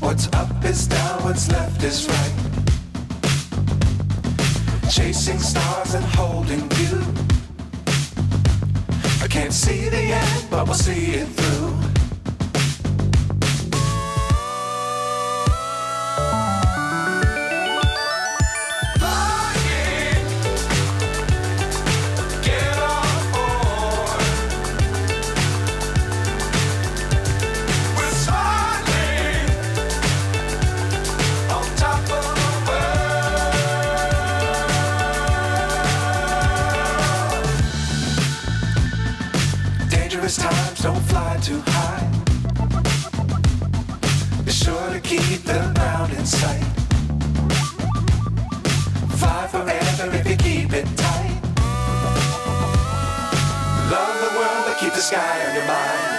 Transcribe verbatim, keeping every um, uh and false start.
What's up is down, what's left is right. Chasing stars and holding you. I can't see the end, but we'll see it through. Dangerous times, don't fly too high. Be sure to keep the ground in sight. Fly forever if you keep it tight. Love the world, but keep the sky on your mind.